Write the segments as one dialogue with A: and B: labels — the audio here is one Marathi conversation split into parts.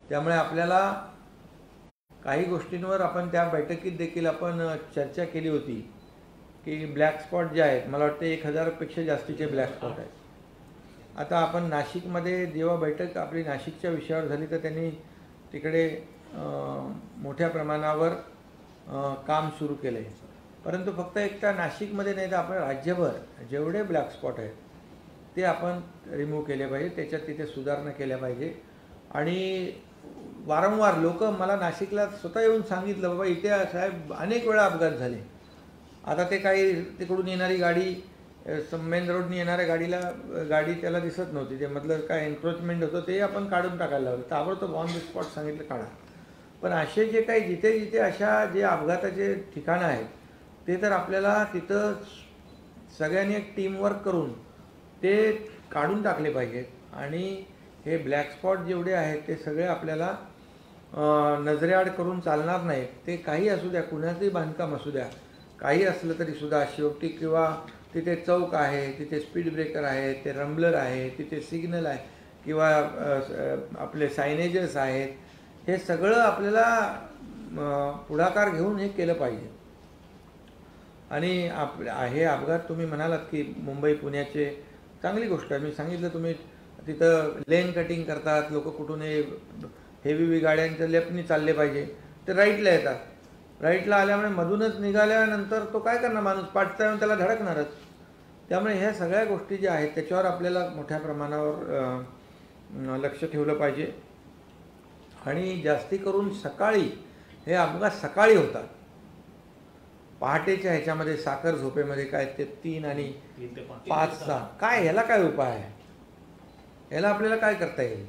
A: त्यामुळे आपल्याला काही गोष्टींवर आपण त्या बैठकीत देखील आपण चर्चा केली होती की ब्लॅक स्पॉट जे आहेत, मला वाटतं 1000पेक्षा जास्तीचे ब्लॅक स्पॉट आहेत. आता आपण नाशिकमध्ये जेव्हा बैठक आपली नाशिकच्या विषयावर झाली तर त्यांनी तिकडे मोठ्या प्रमाणावर काम सुरू केलं आहे. परंतु फक्त एकटा नाशिकमध्ये नाही तर आपण राज्यभर जेवढे ब्लॅक स्पॉट आहेत ते आपण रिमूव्ह केले पाहिजे, त्याच्यात तिथे सुधारणा केल्या पाहिजे. आणि वारंवार लोक मला नाशिकला स्वतः येऊन सांगितलं, बाबा इथे साहेब अनेक वेळा अपघात झाले. आता ते काही तिकडून येणारी गाडी मेन रोडनी येणाऱ्या गाडी त्याला दिसत नव्हती, ते मधलं काय एन्क्रोचमेंट होतं ते आपण काढून टाकायला लावलं. ताबडतोब ऑन द स्पॉट सांगितलं काढा. पण असे जे काही जिथे जिथे अशा जे अपघाताचे ठिकाणं आहेत ते तर आपल्याला तिथं सगळ्यांनी एक टीमवर्क करून ते काढून टाकले पाहिजेत. आणि हे ब्लॅक स्पॉट जेवढे आहेत ते सगळे आपल्याला नजरेआड करून चालणार नाहीत. ते काही असू द्या, कुणाचंही बांधकाम असू द्या, काही असलं तरीसुद्धा शेवटी किंवा तिथे चौक आहे, तिथे स्पीड ब्रेकर आहे, ते रंबलर आहे, तिथे सिग्नल आहे किंवा आपले सायनेजेस आहेत, हे सगळं आपल्याला पुढाकार घेऊन हे केलं पाहिजे. आणि हे अपघात तुम्ही म्हणालात की मुंबई पुण्याचे, चांगली गोष्ट आहे. मी सांगितलं तुम्ही तिथं लेन कटिंग करतात लोक, कुठून हेवी गाड्यांच्या लेफ्टनी चालले पाहिजे ते राईटला येतात. राईटला आल्यामुळे मधूनच निघाल्यानंतर तो काय करणार, माणूस पाठचा येऊन त्याला धडकणारच. त्यामुळे ह्या सगळ्या गोष्टी ज्या आहेत त्याच्यावर आपल्याला मोठ्या प्रमाणावर लक्ष ठेवलं पाहिजे. आणि जास्ती करून सकाळी हे अपघात सकाळी होतात, पहाटेच्या ह्याच्यामध्ये साखर झोपेमध्ये काय ते 3 आणि 5चा काय, ह्याला काय उपाय आहे, ह्याला आपल्याला काय करता येईल?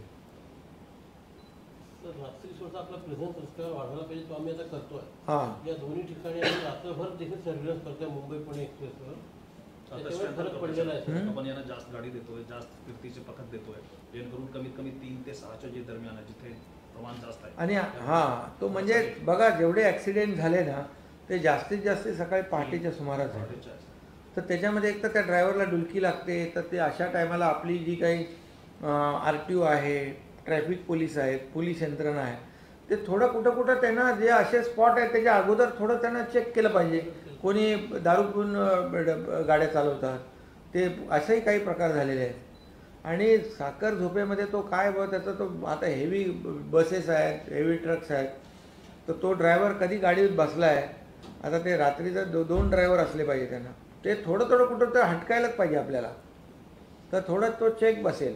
B: रात्री स्वतः आपला प्रेझेन्स रस्त्यावर वाढवला पाहिजे, तो आम्ही आता करतोय. या दोन्ही ठिकाणी आम्ही रात्रभर देखील सर्व्हिलन्स करतोय मुंबई पुणे एक्सप्रेसवर. फरक पडलेला आहे.
C: आपण यांना जास्त गाडी देतोय, जास्त फिरतीचे पथक देतोय, जेणेकरून कमीत कमी 3 ते 6च्या जे दरम्यान जिथे प्रमाण जास्त आहे.
A: आणि तो म्हणजे बघा जेवढे ॲक्सिडेंट झाले ना ते जास्तीत जास्त सकाळी पहाटेच्या सुमारास झाले. तर त्याच्यामध्ये एक तर त्या ड्रायव्हरला डुलकी लागते, तर ते अशा टायमाला आपली जी काही RTO आहे, ट्रॅफिक पोलीस आहेत, पोलीस यंत्रणा आहे, ते थोडं कुठं त्यांना जे असे स्पॉट आहेत त्याच्या अगोदर थोडं त्यांना चेक केलं पाहिजे. कोणी दारू पिऊन गाड्या चालवतात, ते असेही काही प्रकार झालेले आहेत. आणि साखर झोपेमध्ये तो काय त्याचा तो आता हेवी बसेस आहेत, हेवी ट्रक्स आहेत, तर तो ड्रायव्हर कधी गाडीत बसला आहे, आता ते रात्रीचं 2 ड्रायव्हर असले पाहिजे त्यांना, ते थोडं कुठं तर हटकायलाच पाहिजे आपल्याला, तर थोडं तो चेक बसेल.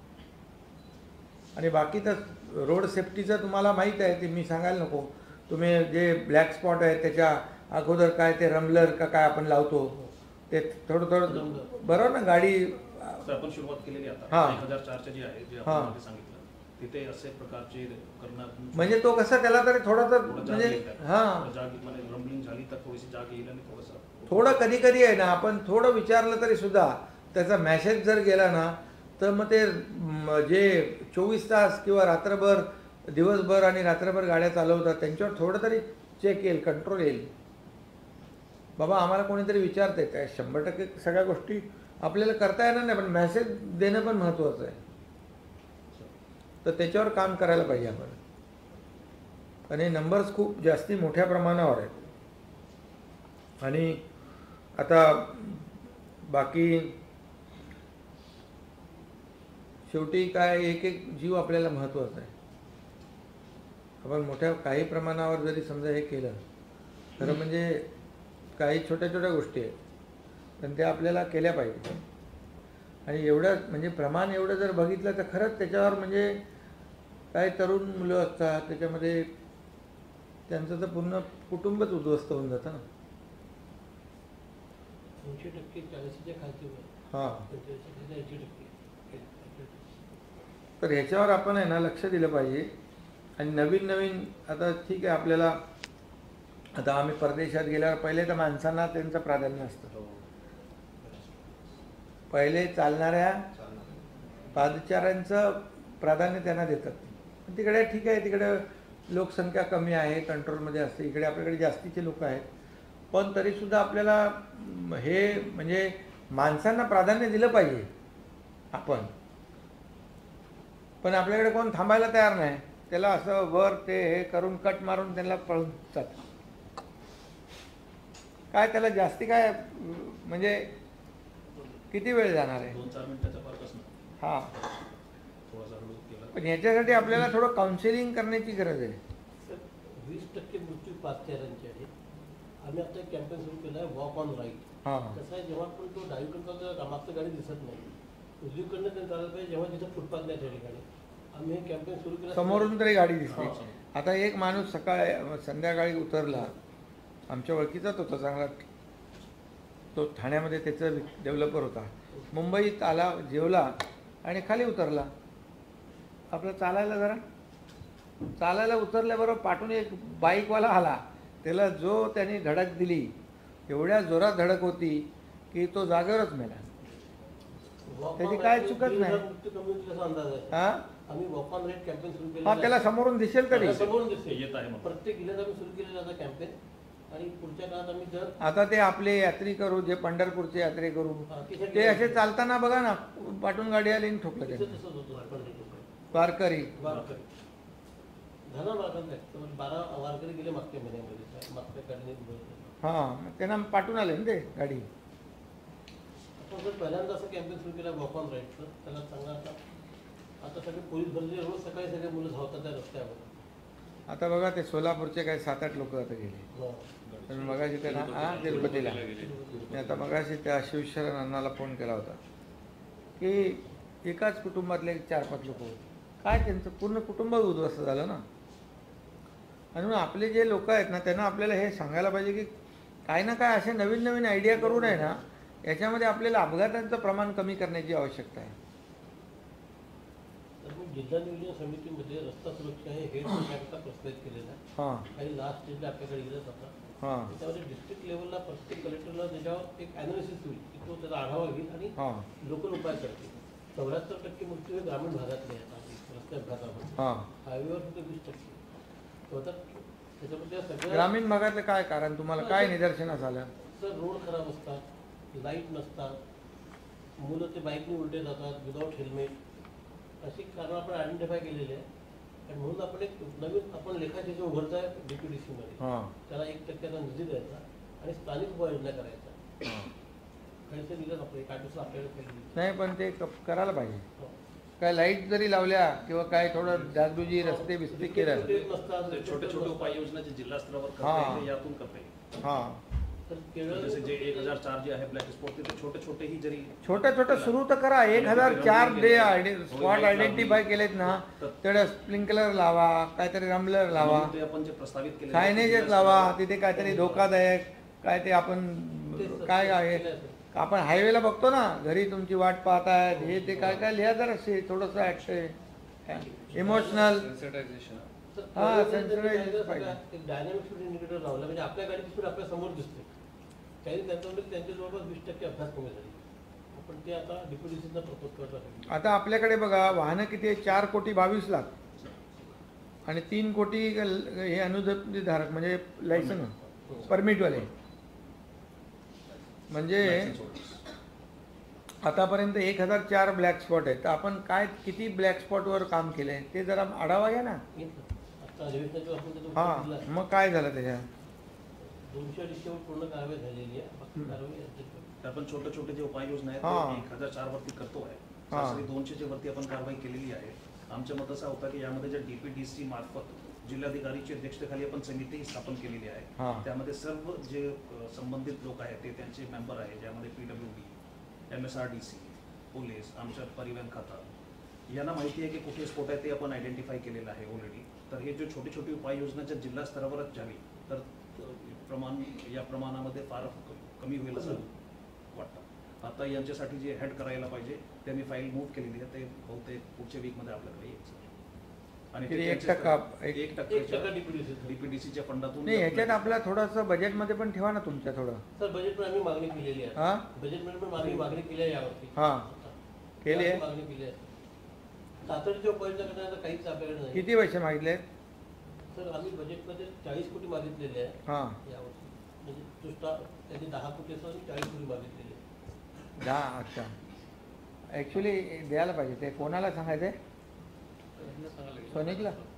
A: आणि बाकी तर रोड सेफ्टीचं तुम्हाला माहीत आहे, ते मी सांगायला नको. तुम्ही जे ब्लॅक स्पॉट आहे त्याच्या अगोदर काय ते रंबलर का काय आपण लावतो, ते थोडं बरोबर ना. गाडी
C: आपण सुरुवात केलेली आता 1004 जी आहे, जे आपण सांगितलं तिथे असे प्रकारचे करणार,
A: म्हणजे तो कसा त्याला तरी थोडं म्हणजे
C: रंबलिंग झाली तर थोडीशी जाग येईल. आणि
A: थोडं कधी आहे ना, आपण थोडं विचारलं तरी सुद्धा त्याचा मेसेज जर गेला ना तर मग ते जे 24 तास किंवा रात्रभर, दिवसभर आणि रात्रभर गाड्या चालवतात त्यांच्यावर थोडं तरी चेक येईल, कंट्रोल येईल. बाबा आम्हाला कोणीतरी विचारते काय, 100% सगळ्या गोष्टी आपल्याला करता येणार नाही, पण मेसेज देणं पण महत्त्वाचं आहे. तर त्याच्यावर काम करायला पाहिजे आपण. आणि नंबर्स खूप जास्ती मोठ्या प्रमाणावर आहेत. आणि आता बाकी शेवटी काय, एक जीव आपल्याला महत्त्वाचा आहे. आपण मोठ्या काही प्रमाणावर जरी समजा हे केलं खरं म्हणजे काही छोट्या गोष्टी आहेत, पण त्या आपल्याला केल्या पाहिजे. आणि एवढं म्हणजे प्रमाण एवढं जर बघितलं तर खरंच त्याच्यावर म्हणजे काही तरुण मुलं असतात, त्याच्यामध्ये त्यांचं तर पूर्ण कुटुंबच उद्ध्वस्त होऊन जातं ना.
B: 80% 40च्या खालती.
A: तर ह्याच्यावर आपण आहे ना लक्ष दिलं पाहिजे. आणि नवीन आता ठीक आहे, आपल्याला आता आम्ही परदेशात गेल्यावर पहिले तर माणसांना त्यांचं प्राधान्य असतं. पहिले चालणाऱ्या पादचाऱ्यांचं प्राधान्य त्यांना देतात. तिकडे ठीक आहे, तिकडे लोकसंख्या कमी आहे, कंट्रोलमध्ये असते. इकडे आपल्याकडे जास्तीचे लोक आहेत, पण तरीसुद्धा आपल्याला हे म्हणजे माणसांना प्राधान्य दिलं पाहिजे आपण. पण आपल्याकडे कोण थांबायला तयार नाही. त्याला असं वर ते हे करून कट मारून त्यांना पळून जात. काय त्याला जास्ती काय म्हणजे किती वेळ जाणार आहे?
C: 2-4 मिनिटाचा फरक असणार.
A: हां,
C: थोडासा हळू केला.
A: पण ह्याच्यासाठी आपल्याला थोडं काउन्सिलिंग करण्याची गरज आहे.
B: 20% मृत्यू पादचाऱ्यांचे आहे. आम्ही आता एक कॅम्पेन सुरू केलं आहे, वॉक ऑन राईट.
A: हां,
B: कसं आहे, जेव्हा पण तो डावीकडचा मागचं गाडी दिसत नाही, उजवीकडनं त्यांनी चालत पाहिजे, जेव्हा तिथं फुटपाथ नाही त्या ठिकाणी. आम्ही हे कॅम्पेन सुरू केलं.
A: समोरून तरी गाडी दिसते.
B: हां.
A: आता एक माणूस संध्याकाळी उतरला, आमच्या ओळखीचाच होता चांगला, तो ठाण्यामध्ये त्याचं डेव्हलपर होता. मुंबईत आला, जेवला आणि खाली उतरला. आपलं चालायला उतरल्याबरोबर पाठून एक बाईकवाला आला. त्याला त्याने धडक दिली, एवढ्या जोरात धडक होती की तो जागेवरच मेला. त्याची काय चुकत नाही.
B: अंदाज आहे.
A: हां
B: आम्ही वॉक ऑन राईट कॅम्पेन सुरू केलं.
A: हां, त्याला समोरून दिसेल तरी.
B: समोरून दिसते.
C: येत आहे मग.
B: प्रत्येक जिल्ह्यात आम्ही सुरू केलेला आता कॅम्पेन. आणि पुढच्या काळात आम्ही जर
A: आता ते आपले यात्री करू, जे पंढरपूरचे यात्रे करू, ते असे चालताना बघा ना, पाठून गाडी आली आणि ठोकलं
B: तिथे
A: त्यांनी.
B: तसंच होतं.
A: वारकरी
B: झाला वारकरी 12 वारकरी गेले मागच्या महिन्यामध्ये, मागच्या गाडीने.
A: हां, त्यांना पाठवून आले ना ते गाडी.
B: आपण जर पहिल्यांदा असं कॅम्पेन सुरू केलं वॉक ऑन राईटचं, त्याला चांगला आता सगळे पोलीस भरले, रोज सकाळी सगळे मुलं धावतात त्या रस्त्यावर.
A: आता बघा ते सोलापूरचे काही 7-8 लोक आता गेले. तर मी मगाशी त्यांना तिरुपतीला, मी आता मगाशी त्या शिवशरण अण्णाला फोन केला होता की एकाच कुटुंबातले 4-5 लोक होते. काय त्यांचं पूर्ण कुटुंब उद्ध्वस्त झालं ना. आणि मग आपले जे लोक आहेत ना, त्यांना आपल्याला हे सांगायला पाहिजे की काही ना काय असे नवीन नवीन आयडिया करून आहे ना, याच्यामध्ये आपल्याला अपघातांचं प्रमाण कमी करण्याची आवश्यकता आहे.
B: तर मग जिल्हा नियोजन समितीमध्ये रस्ता सुरक्षा हे कॅम्पचा प्रस्तावित केलेला आहे.
A: हां
B: काही लास्ट स्टेजला आपल्याकडे गेलं जातं.
A: हां
B: त्याच्यामध्ये डिस्ट्रिक्ट लेवलला प्रत्येक कलेक्टरला त्याच्यावर एक ॲनालिसिस होईल की तो त्याचा आढावा घेईल आणि
A: हां
B: लोकल उपाय करतील. 74% मृत्यू हे ग्रामीण भागातले आहेत रस्ते अपघातामध्ये.
A: हां
B: हायवेवर फक्त 20%. त्याच्यामध्ये सगळं
A: ग्रामीण भागातलं काय कारण तुम्हाला काय निदर्शनास आलं?
B: तर रोड खराब असतात, लाईट नसतात, मुलं ते बाईकने उलटे जातात विदाऊट हेल्मेट, अशी कारणं आपण आयडेंटिफाय केलेली आहे. आणि म्हणून आपण एक नवीन आपण लेखाचे जे उघडत आहे DPDCमध्ये, त्याला 1% निधी द्यायचा आणि स्थानिक उपाययोजना करायचा. काहीतरी दिलं आपलं 1 दिवस आपल्याकडे केलं
A: नाही, पण ते करायला पाहिजे. काय लाईट जरी लावल्या किंवा काय थोडं डागडुजी रस्ते बिस्ते केलं,
C: छोटे छोटे उपाययोजना जे जिल्हा स्तरावर करता येईल यातून करता येईल.
A: हां,
C: जसे जे 1004 जे आहे ब्लॅक स्पॉट, ते छोटे छोटे ही जरी
A: छोटं सुरू तर करा. 1004 स्पॉट आयडेंटिफाय केलेत ना, तेवढं स्प्रिंकलर लावा, काहीतरी रमलर लावा,
C: आपण जे प्रस्तावित केले
A: सायनेजेस लावा. तिथे काहीतरी धोकादायक काय ते आपण काय आहे, आपण हायवेला बघतो ना, घरी तुमची वाट पाहतायत हे ते काय काय लिहा जर असे थोडंसं ॲक्शन इमोशनल. हां, सेन्सिटायझेशन पाहिजे.
B: एक डायनामिक स्पीड इंडिकेटर लावला म्हणजे आपल्या गाडीची स्पीड आपल्या समोर दिसते. काही त्यांच्यामध्ये त्यांच्या जवळपास 20% अभ्यास कमी झाली. आपण ते आता DPDCना प्रपोज करत आहे.
A: आता आपल्याकडे बघा वाहनं किती आहे, 4,22,00,000 आणि 3 कोटी हे अनुदानधारक म्हणजे लायसन परमिटवाले. म्हणजे आतापर्यंत 1004 ब्लॅक स्पॉट आहेत. तर आपण काय किती ब्लॅक स्पॉटवर काम केलं आहे ते जरा आढावा घ्या ना. हां, मग काय झालं त्याच्यात?
B: 200 पूर्ण कारवाई झालेली आहे. बाकी कारवाई
C: आपण छोटे छोटे जे उपाययोजना आहेत 1004 वरती करतो आहे. सरासरी 200 वरती आपण कारवाई केलेली आहे. आमचं मत असं होतं की यामध्ये जे DPDC मार्फत जिल्हाधिकारीच्या अध्यक्षतेखाली आपण समिती स्थापन केलेली आहे. त्यामध्ये सर्व जे संबंधित लोक आहेत ते त्यांचे मेंबर आहेत, ज्यामध्ये PWD, MSRDC, पोलीस, आमच्या परिवहन खाता यांना माहिती आहे की कुठे स्फोट आहे ते आपण आयडेंटिफाय केलेलं आहे ऑलरेडी. तर हे जे छोटी छोटी उपाययोजना ज्या जिल्हा स्तरावरच झाली तर या प्रमाणामध्ये फार कमी होईल असं वाटतं. आता यांच्यासाठी जे हेड करायला पाहिजे त्यांनी फाईल मूव्ह केलेली आहे, ते बहुतेक पुढच्या वीकमध्ये आपल्याकडे येईल. आणि 1% DPDCच्या फंडातून
A: नाही. ह्याच्यात आपला थोडंसं बजेटमध्ये पण ठेवा ना तुमच्या थोडं.
B: सर बजेट पण आम्ही मागणी केलेली आहे.
A: हां,
B: बजेटमध्ये पण आम्ही मागणी केली आहे यावरती.
A: हां, केली आहे.
B: मागणी केली आहे. तातडीच्या उपाययोजना करण्याचा काहीच आपल्याकडे नाही.
A: किती पैसे मागितले?
B: सर आम्ही बजेटमध्ये 40 कोटी मागितलेले आहे
A: हां,
B: यावर्षी. म्हणजे त्यांनी 10 कोटी असं 40 कोटी मागितलेले.
A: 10. अच्छा, ॲक्च्युली द्यायला पाहिजे. ते कोणाला सांगायचं? सोनिकला.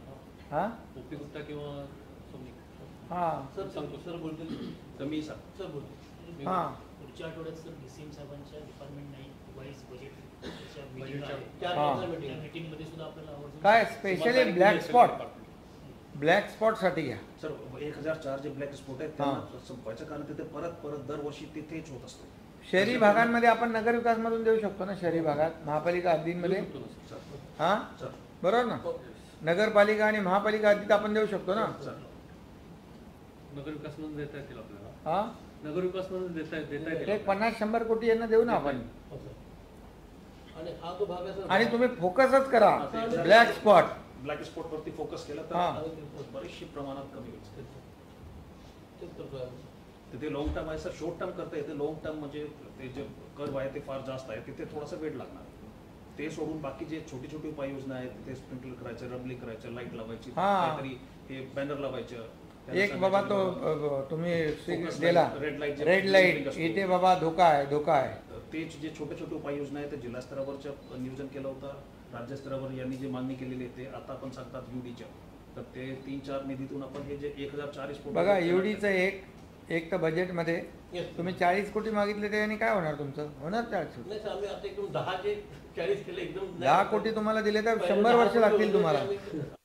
A: हां
D: ओपी गुप्ता किंवा सौमिक
A: हां
B: सर
D: सांगतो.
B: सर बोलतील
C: तर मी सांग
B: सर बोलतील
A: हां
E: पुढच्या आठवड्यात सर DCM साहेबांच्या डिपार्टमेंट नाही वाईज बजेट
D: बजेटच्या
B: चार
A: हां.
B: दिवसाला meeting.
E: मीटिंगमध्ये सुद्धा आपल्याला आवर्जून
A: काय स्पेशली ब्लॅक स्पॉटसाठी घ्या.
C: सर 1004 जे ब्लॅक स्पॉट आहेत त्यांना संपवायचं, कारण तिथे परत परत दरवर्षी तिथेच होत असतो.
A: शहरी भागांमध्ये आपण नगरविकासमधून देऊ शकतो ना, शहरी भागात महापालिका हद्दींमध्ये.
C: सर
A: हां
C: सर
A: बरोबर ना, नगरपालिका आणि महापालिका हद्दीत आपण देऊ शकतो ना.
C: सर
D: नगरविकास म्हणून देता येतील आपल्याला.
A: हां
D: नगरविकास म्हणून देता येतील
A: एक 50-100 कोटी यांना देऊ ना आपण.
B: हो, सर. आणि हा जो भाग आहे सर
A: आणि तुम्ही फोकसच करा ब्लॅक स्पॉट.
C: ब्लॅक स्पॉट वरती फोकस केला
A: हां.
C: तर बरीचशी प्रमाणात कमी होईल.
B: तेच करतोय आम्ही.
C: तर ते लॉंग टर्म आहे सर, शॉर्ट टर्म करता येते. लॉंग टर्म म्हणजे ते जे कर्व आहे ते फार जास्त आहे, तिथे थोडासा वेळ लागणार. ते सोडून बाकी जे छोटी छोटी उपाययोजना आहेत, तिथे स्प्रिंकलर करायचं, रबलिंग करायचं, लाईट लावायची,
A: हां.
C: काहीतरी हे बॅनर लावायचं.
A: एक बाबा तो तुम्ही
C: Focus
A: दिला
C: light, red light जे
A: रेड
C: blinking
A: लाईट
C: असतो.
A: इथे बाबा धोका आहे धोका आहे.
C: ते जे छोटे छोटे उपाययोजना आहेत ते जिल्हा स्तरावरच्या नियोजन केलं होतं. राज्य स्तरावर यांनी जे मागणी केलेली आहे ते आता आपण सांगतात युडीच्या. तर ते 3-4 निधीतून आपण हे जे 1040 कोटी
A: बघा युडीचं एक तर बजेटमध्ये
B: Yes.
A: तुम्ही 40 कोटी मागितले त्याने काय होणार तुमचं? होणार 40 कोटी.
B: नाही सर, आम्ही आता एकदम 10 चे 40 केले एकदम
A: 10 कोटी तुम्हाला दिले तर 100 वर्ष लागतील तुम्हाला.